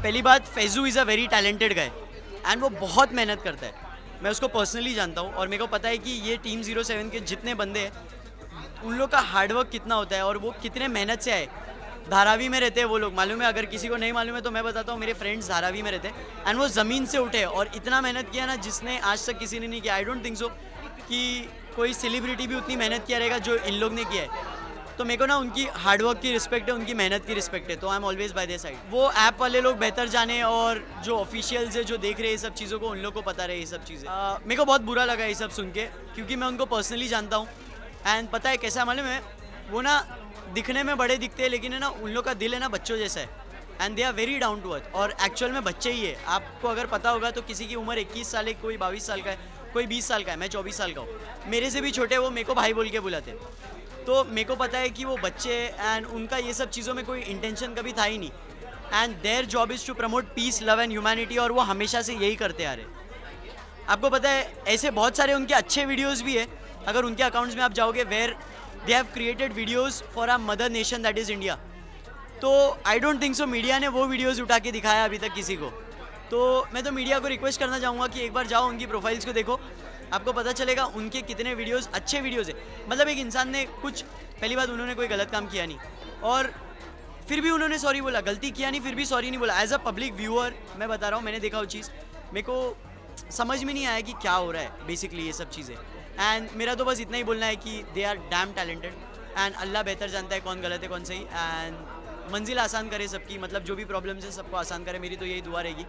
पहली बात, Faisu is a very talented guy and वो बहुत मेहनत करता है। मैं उसको पर्सनली जानता हूँ और मेरे को पता है कि ये टीम 07 के जितने बंदे हैं उन लोग का हार्डवर्क कितना होता है और वो कितने मेहनत से आए। धारावी में रहते हैं वो लोग, मालूम है? अगर किसी को नहीं मालूम है तो मैं बताता हूँ, मेरे फ्रेंड्स धारावी में रहते हैं एंड वो ज़मीन से उठे और इतना मेहनत किया ना जिसने आज तक किसी ने नहीं किया। आई डोंट थिंक सो कि कोई सेलिब्रिटी भी उतनी मेहनत किया रहेगा जो इन लोग ने किया है। तो मेरे को ना उनकी हार्डवर्क की रिस्पेक्ट है, उनकी मेहनत की रिस्पेक्ट है, तो I am always by their side. वो ऐप वाले लोग बेहतर जाने और जो ऑफिशियल्स है जो देख रहे हैं ये सब चीज़ों को, उन लोग को पता रहे ये सब चीज़ें। मेरे को बहुत बुरा लगा ये सब सुन के, क्योंकि मैं उनको पर्सनली जानता हूँ एंड पता है कैसा मालूम है, वो ना दिखने में बड़े दिखते हैं लेकिन है ना उन लोग का दिल है ना बच्चों जैसा है and they are very down to earth और एक्चुअल में बच्चे ही है। आपको अगर पता होगा तो किसी की उम्र 21 साल है, कोई 22 साल का है, कोई 20 साल का है, मैं 24 साल का हूँ। मेरे से भी छोटे वो मेरे को भाई बोल के बुलाते हैं। तो मेरे को पता है कि वो बच्चे एंड उनका ये सब चीज़ों में कोई इंटेंशन कभी था ही नहीं and their job is to promote peace, love and humanity और वो हमेशा से यही करते आ रहे। आपको पता है ऐसे बहुत सारे उनके अच्छे वीडियोस भी है, अगर उनके अकाउंट्स में आप जाओगे, where they have created videos for our mother nation that is India. तो I don't think so media ने वो वीडियोज़ उठा के दिखाया अभी तक किसी को। तो मैं तो मीडिया को रिक्वेस्ट करना चाहूँगा कि एक बार जाओ उनकी प्रोफाइल्स को देखो, आपको पता चलेगा उनके कितने वीडियोस अच्छे वीडियोस है। मतलब एक इंसान ने कुछ, पहली बात उन्होंने कोई गलत काम किया नहीं और फिर भी उन्होंने सॉरी बोला, गलती किया नहीं फिर भी सॉरी नहीं बोला। एज अ पब्लिक व्यूअर मैं बता रहा हूँ, मैंने देखा वो चीज़, मेरे को समझ में नहीं आया कि क्या हो रहा है बेसिकली ये सब चीज़ें। एंड मेरा तो बस इतना ही बोलना है कि they are damn talented and Allah बेहतर जानता है कौन गलत है कौन सही, एंड मंजिल आसान करे सबकी, मतलब जो भी प्रॉब्लम्स है सबको आसान करे, मेरी तो यही दुआ रहेगी।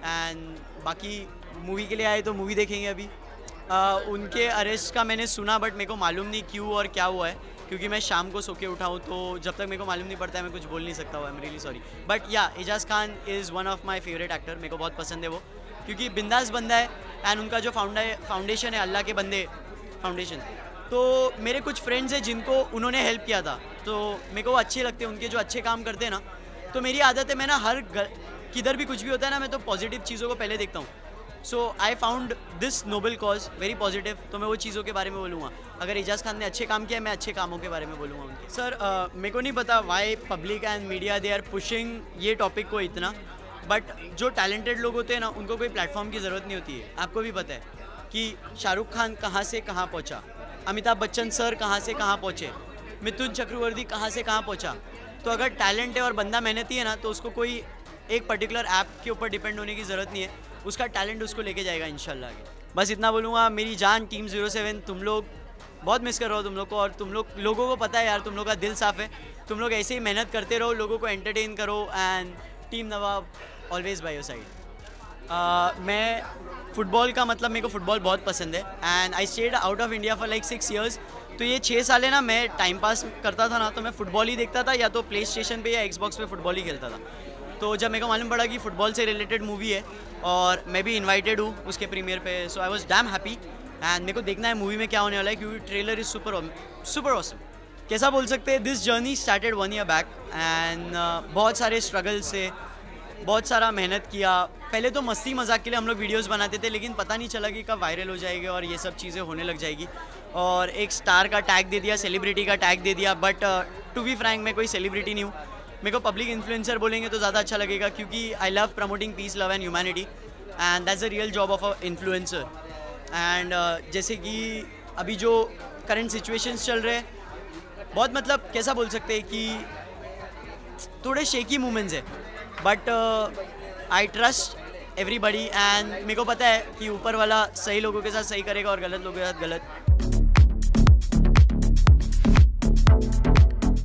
एंड बाकी मूवी के लिए आए तो मूवी देखेंगे अभी। उनके अरेस्ट का मैंने सुना बट मेरे को मालूम नहीं क्यों और क्या हुआ है, क्योंकि मैं शाम को सो के उठा हूँ, तो जब तक मेरे को मालूम नहीं पड़ता है मैं कुछ बोल नहीं सकता हूँ। I am really sorry but yeah Ejaz Khan is one of my favourite actor. मेरे को बहुत पसंद है वो, क्योंकि बिंदास बंदा है एंड उनका जो फाउंडेशन है अल्लाह के बंदे फाउंडेशन, तो मेरे कुछ फ्रेंड्स हैं जिनको उन्होंने हेल्प किया था, तो मेरे को वो अच्छे लगते हैं, उनके जो अच्छे काम करते हैं ना। तो मेरी आदत है, मैं ना किधर भी कुछ भी होता है ना, मैं तो पॉजिटिव चीज़ों को पहले देखता हूँ। So I found this noble cause very positive, तो मैं वो चीज़ों के बारे में बोलूँगा। अगर एजाज खान ने अच्छे काम किया, मैं अच्छे कामों के बारे में बोलूँगा उनके। सर मेरे को नहीं पता why public and media they are pushing ये टॉपिक को इतना, बट जो टैलेंटेड लोग होते हैं ना उनको कोई प्लेटफॉर्म की ज़रूरत नहीं होती है। आपको भी पता है कि शाहरुख खान कहाँ से कहाँ पहुँचा, अमिताभ बच्चन सर कहाँ से कहाँ पहुँचे, मिथुन चक्रवर्ती कहाँ से कहाँ पहुँचा। तो अगर टैलेंट है और बंदा मेहनती है ना, तो उसको कोई एक पर्टिकुलर ऐप के ऊपर डिपेंड होने की ज़रूरत नहीं है, उसका टैलेंट उसको लेके जाएगा इंशाल्लाह आगे। बस इतना बोलूँगा। मेरी जान टीम 07, तुम लोग बहुत मिस कर रहे हो तुम लोग को, और तुम लोगों को पता है यार, तुम लोग का दिल साफ़ है, तुम लोग ऐसे ही मेहनत करते रहो, लोगों को एंटरटेन करो and team Nawab always by your side. मैं फ़ुटबॉल का मतलब, मेरे को फ़ुटबॉल बहुत पसंद है and I stayed out of India for like 6 years। तो ये 6 साल है ना, मैं टाइम पास करता था ना, तो मैं फ़ुटबॉल ही देखता था, या तो प्ले स्टेशन पे या एक्सबॉक्स पे फ़ुटबॉल ही खेलता था। तो जब मेरे को मालूम पड़ा कि फ़ुटबॉल से रिलेटेड मूवी है और मैं भी इन्वाइटेड हूँ उसके प्रीमियर पे, so I was damn happy and मेरे को देखना है मूवी में क्या होने वाला है, क्योंकि ट्रेलर इज़ सुपर ऑसम। कैसा बोल सकते हैं, this journey started 1 year back and बहुत सारे स्ट्रगल से, बहुत सारा मेहनत किया। पहले तो मस्ती मजाक के लिए हम लोग वीडियोस बनाते थे, लेकिन पता नहीं चला कि कब वायरल हो जाएगी और ये सब चीज़ें होने लग जाएगी, और एक स्टार का टैग दे दिया, सेलिब्रिटी का टैग दे दिया। बट टू बी फ्रैंक, मैं कोई सेलिब्रिटी नहीं हूँ, मेरे को पब्लिक इन्फ्लुएंसर बोलेंगे तो ज़्यादा अच्छा लगेगा, क्योंकि I love promoting peace, love and humanity and that's the real job of a influencer. And जैसे कि अभी जो करंट सिचुएशंस चल रहे हैं, बहुत मतलब कैसा बोल सकते हैं कि थोड़े शेकी मोमेंट्स है, but I trust everybody and मेरे को पता है कि ऊपर वाला सही लोगों के साथ सही करेगा और गलत लोगों के साथ गलत।